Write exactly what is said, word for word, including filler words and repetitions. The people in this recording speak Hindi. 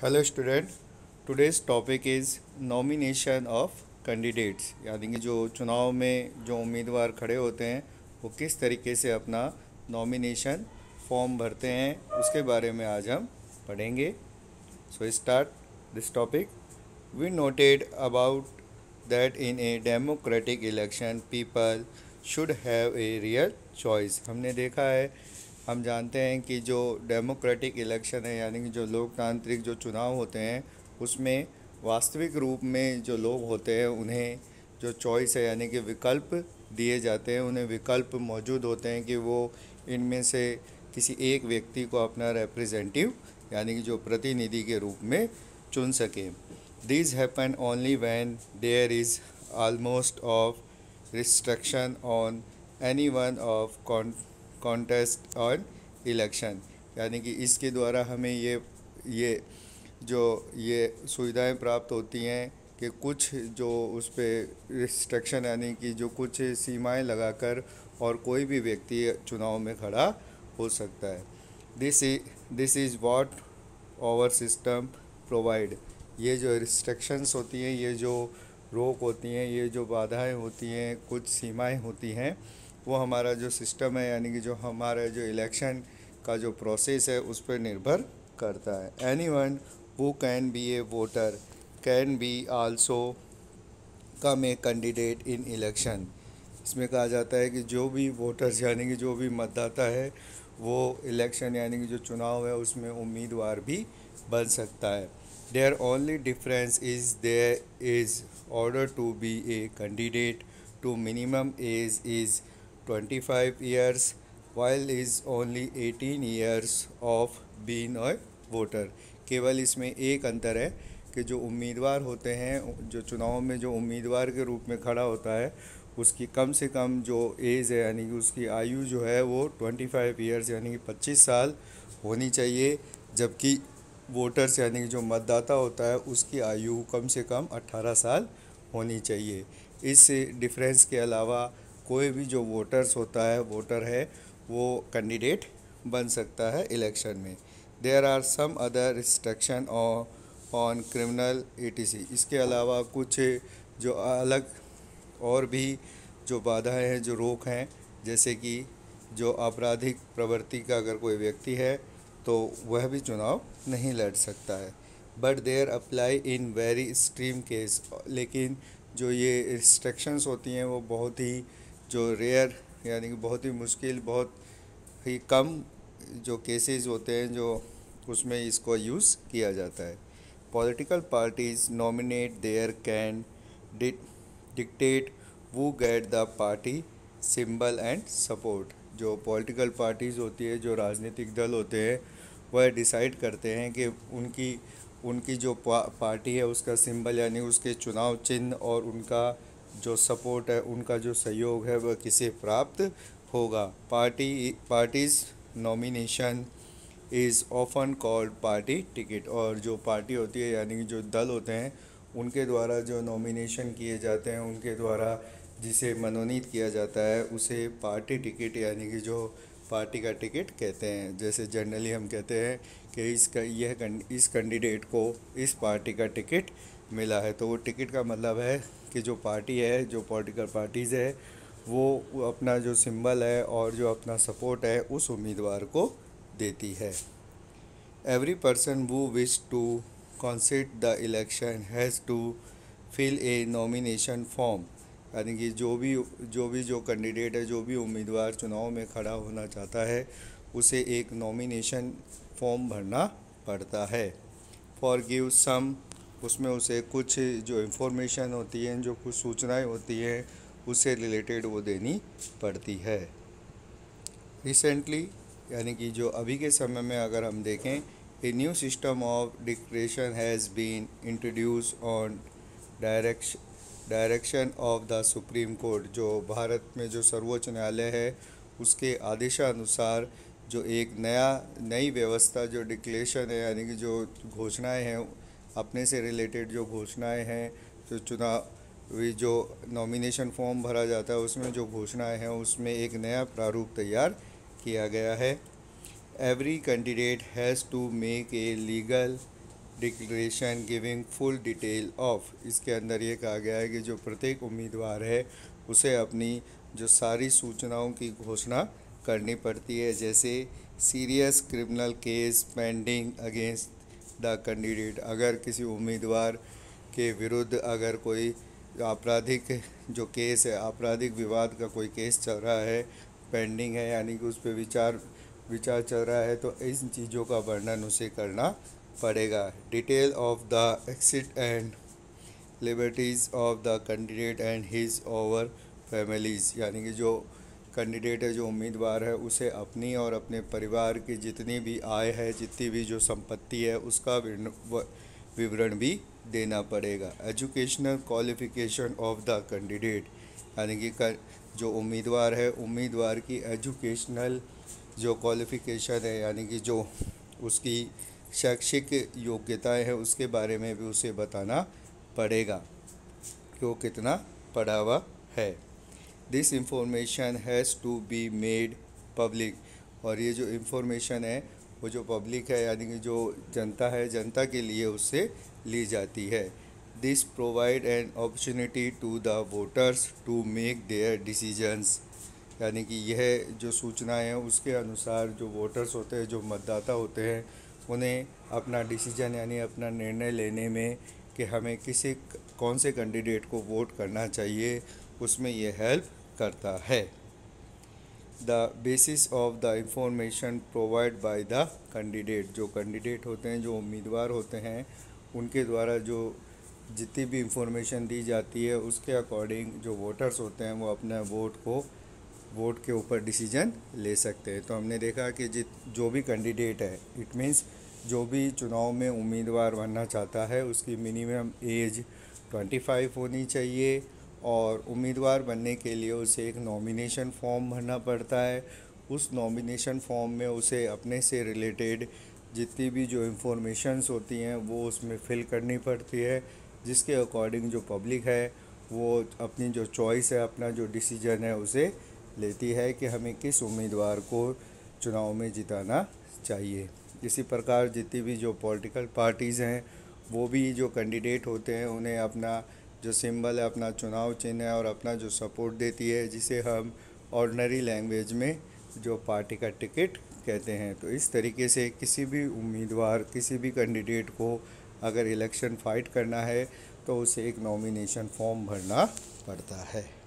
Hello student. Today's topic is nomination of candidates, यानी कि जो चुनाव में जो उम्मीदवार खड़े होते हैं वो किस तरीके से अपना नॉमिनेशन फॉर्म भरते हैं, उसके बारे में आज हम पढ़ेंगे। So start this topic. We noted about that in a democratic election people should have a real choice. हमने देखा है, हम जानते हैं कि जो डेमोक्रेटिक इलेक्शन है, यानी कि जो लोकतांत्रिक जो चुनाव होते हैं, उसमें वास्तविक रूप में जो लोग होते हैं उन्हें जो चॉइस है यानी कि विकल्प दिए जाते हैं। उन्हें विकल्प मौजूद होते हैं कि वो इनमें से किसी एक व्यक्ति को अपना रिप्रेजेंटेटिव यानी कि जो प्रतिनिधि के रूप में चुन सकें। This happen only when there is almost of restriction on any one of contest on election, यानी कि इसके द्वारा हमें ये ये जो ये सुविधाएं प्राप्त होती हैं कि कुछ जो उस पर रिस्ट्रिक्शन यानी कि जो कुछ सीमाएं लगाकर और कोई भी व्यक्ति चुनाव में खड़ा हो सकता है। This is this is what our system provide. ये जो रिस्ट्रिक्शंस होती हैं, ये जो रोक होती हैं, ये जो बाधाएं होती हैं, कुछ सीमाएं होती हैं, वो हमारा जो सिस्टम है यानी कि जो हमारा जो इलेक्शन का जो प्रोसेस है उस पर निर्भर करता है। Any one who can be a voter can be also come a candidate in election. इसमें कहा जाता है कि जो भी वोटर्स यानी कि जो भी मतदाता है वो इलेक्शन यानी कि जो चुनाव है उसमें उम्मीदवार भी बन सकता है। There only difference is there is order to be a candidate to minimum age is twenty-five years while is only eighteen years of being a voter। केवल इसमें एक अंतर है कि जो उम्मीदवार होते हैं, जो चुनाव में जो उम्मीदवार के रूप में खड़ा होता है, उसकी कम से कम जो एज है यानी कि उसकी आयु जो है वो पच्चीस ईयर्स यानी कि पच्चीस साल होनी चाहिए, जबकि वोटर्स यानी कि जो मतदाता होता है उसकी आयु कम से कम अट्ठारह साल होनी चाहिए। इस डिफरेंस के अलावा कोई भी जो वोटर्स होता है वोटर है वो कैंडिडेट बन सकता है इलेक्शन में। There are some other restriction on criminal etc. इसके अलावा कुछ जो अलग और भी जो बाधाएं हैं, जो रोक हैं, जैसे कि जो आपराधिक प्रवृत्ति का अगर कोई व्यक्ति है तो वह भी चुनाव नहीं लड़ सकता है। But there apply in very extreme case. लेकिन जो ये रिस्ट्रिक्शंस होती हैं वो बहुत ही जो रेयर यानी कि बहुत ही मुश्किल, बहुत ही कम जो केसेस होते हैं जो उसमें इसको यूज़ किया जाता है। Political parties nominate there can dictate वो get the party symbol and support. जो पॉलिटिकल पार्टीज़ होती है, जो राजनीतिक दल होते हैं, वह डिसाइड करते हैं कि उनकी उनकी जो पा, पार्टी है उसका सिंबल यानी उसके चुनाव चिन्ह और उनका जो सपोर्ट है, उनका जो सहयोग है वह किसे प्राप्त होगा। Party parties nomination is often called party ticket. और जो पार्टी होती है यानी कि जो दल होते हैं उनके द्वारा जो नॉमिनेशन किए जाते हैं, उनके द्वारा जिसे मनोनीत किया जाता है उसे पार्टी टिकट यानी कि जो पार्टी का टिकट कहते हैं। जैसे जनरली हम कहते हैं कि इसका यह इस कैंडिडेट को इस पार्टी का टिकट मिला है, तो वो टिकट का मतलब है कि जो पार्टी है, जो पॉलिटिकल पार्टीज़ है, वो अपना जो सिंबल है और जो अपना सपोर्ट है उस उम्मीदवार को देती है। Every person who wish to contest the election has to fill a nomination form. यानी कि जो भी जो भी जो कैंडिडेट है, जो भी उम्मीदवार चुनाव में खड़ा होना चाहता है, उसे एक नॉमिनेशन फॉर्म भरना पड़ता है। फॉर गिव सम, उसमें उसे कुछ जो इन्फॉर्मेशन होती है, जो कुछ सूचनाएं होती हैं, उससे रिलेटेड वो देनी पड़ती है। रिसेंटली यानी कि जो अभी के समय में अगर हम देखें, a new system of declaration has been introduce on direction direction of the supreme court. जो भारत में जो सर्वोच्च न्यायालय है उसके आदेशानुसार जो एक नया नई व्यवस्था जो डिक्लेरेशन है यानी कि जो घोषणाएं हैं, अपने से रिलेटेड जो घोषणाएं हैं, जो चुनाव जो नॉमिनेशन फॉर्म भरा जाता है उसमें जो घोषणाएं हैं उसमें एक नया प्रारूप तैयार किया गया है। Every candidate has to make a legal declaration giving full detail of, इसके अंदर ये कहा गया है कि जो प्रत्येक उम्मीदवार है उसे अपनी जो सारी सूचनाओं की घोषणा करनी पड़ती है, जैसे serious criminal case pending against the candidate. अगर किसी उम्मीदवार के विरुद्ध अगर कोई आपराधिक जो केस है, आपराधिक विवाद का कोई केस चल रहा है, पेंडिंग है, यानी कि उस पर विचार विचार चल रहा है, तो इन चीज़ों का वर्णन उसे करना पड़ेगा। Detail of the exit and liberties of the candidate and his over families, यानी कि जो कैंडिडेट है, जो उम्मीदवार है, उसे अपनी और अपने परिवार की जितनी भी आय है, जितनी भी जो संपत्ति है, उसका विवरण भी देना पड़ेगा। Educational qualification of the candidate, यानी कि जो उम्मीदवार है, उम्मीदवार की एजुकेशनल जो क्वालिफिकेशन है, यानी कि जो उसकी शैक्षिक योग्यताएं हैं, उसके बारे में भी उसे बताना पड़ेगा कि वो कितना पढ़ा हुआ है। This information has to be made public, और ये जो इंफॉर्मेशन है वो जो पब्लिक है, यानी कि जो जनता है, जनता के लिए उससे ली जाती है। This provide an opportunity to the voters to make their decisions, यानी कि यह जो सूचनाएं हैं उसके अनुसार जो वोटर्स होते हैं, जो मतदाता होते हैं, उन्हें अपना डिसीजन यानी अपना निर्णय लेने में कि हमें किसी कौन से कैंडिडेट को वोट करना चाहिए, उसमें ये हेल्प करता है। The basis of the information provide by the candidate, जो कैंडिडेट होते हैं, जो उम्मीदवार होते हैं, उनके द्वारा जो जितनी भी इंफॉर्मेशन दी जाती है उसके अकॉर्डिंग जो वोटर्स होते हैं वो अपने वोट को वोट के ऊपर डिसीजन ले सकते हैं। तो हमने देखा कि जित जो भी कैंडिडेट है, इट मीन्स जो भी चुनाव में उम्मीदवार बनना चाहता है, उसकी मिनिमम एज पच्चीस होनी चाहिए, और उम्मीदवार बनने के लिए उसे एक नॉमिनेशन फॉर्म भरना पड़ता है। उस नॉमिनेशन फॉर्म में उसे अपने से रिलेटेड जितनी भी जो इंफॉर्मेशंस होती हैं वो उसमें फिल करनी पड़ती है, जिसके अकॉर्डिंग जो पब्लिक है वो अपनी जो चॉइस है, अपना जो डिसीजन है, उसे लेती है कि हमें किस उम्मीदवार को चुनाव में जिताना चाहिए। इसी प्रकार जितनी भी जो पॉलिटिकल पार्टीज़ हैं वो भी जो कैंडिडेट होते हैं उन्हें अपना जो सिंबल है, अपना चुनाव चिन्ह है और अपना जो सपोर्ट देती है, जिसे हम ऑर्डिनरी लैंग्वेज में जो पार्टी का टिकट कहते हैं। तो इस तरीके से किसी भी उम्मीदवार, किसी भी कैंडिडेट को अगर इलेक्शन फाइट करना है तो उसे एक नॉमिनेशन फॉर्म भरना पड़ता है।